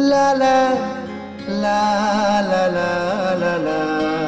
লা লা লা লা লা লা লা।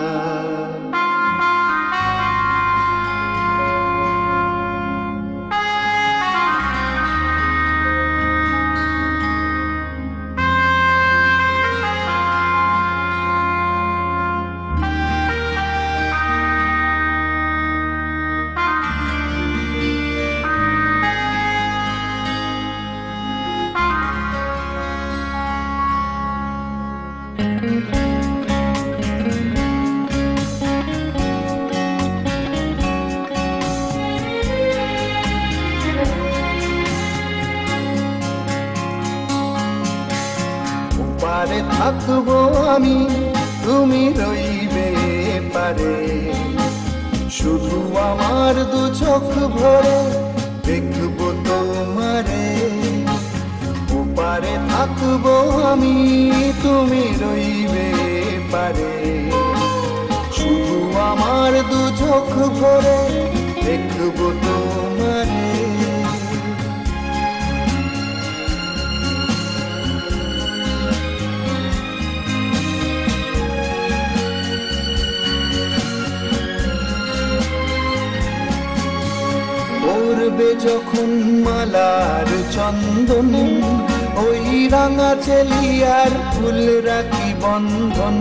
পারে থাকবো আমি, তুমি রইবে পারে, শুধু আমার দু চোখ ভরে দেখবো তোমারে। ওপারে থাকবো আমি, তুমি রইবে পারে, শুধু আমার দু চোখ ভরে দেখবো তোমারে। পড়বে যখন মালার চন্দন, ওই রাঙা চেলিয়ার ফুল রাখি বন্ধন।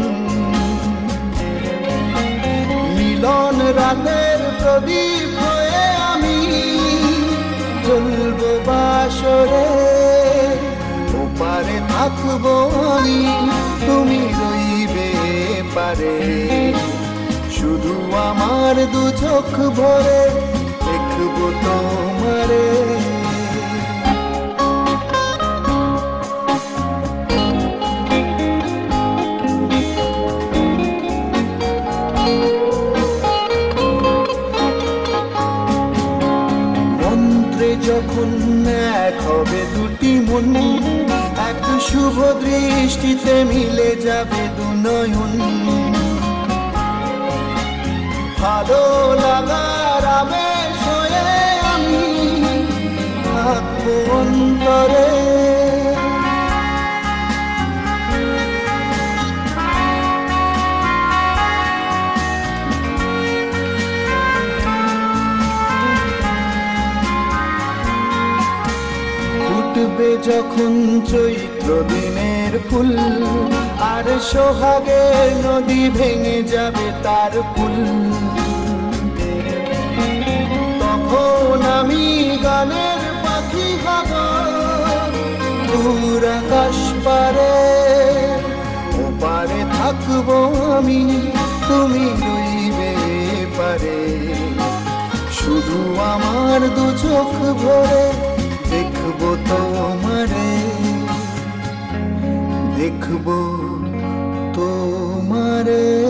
মিলন রাতের প্রদীপ হয়ে আমি জ্বলবো বাসরে। ওপারে থাকবো আমি, তুমি রইবে পারে, শুধু আমার দু চোখ ভরে দেখবো তোমারে। মন্ত্রে যখন এক হবে দুটি মন, এক শুভ দৃষ্টিতে মিলে যাবে দু নয়ন। ভালো লাগার আবেশ হয়ে আমি থাকবো অন্তরে। ফুটবে যখন চৈত্র দিনের ফুল, আর সোহাগের নদী ভেঙে যাবে তার ফুল। তখন আমি গানের পাখি হব দূর আকাশ পারে। ওপারে থাকবো আমি, তুমি রইবে পারে, শুধু আমার দু চোখ ভরে দেখবো তোমারে, দেখবো তোমারে।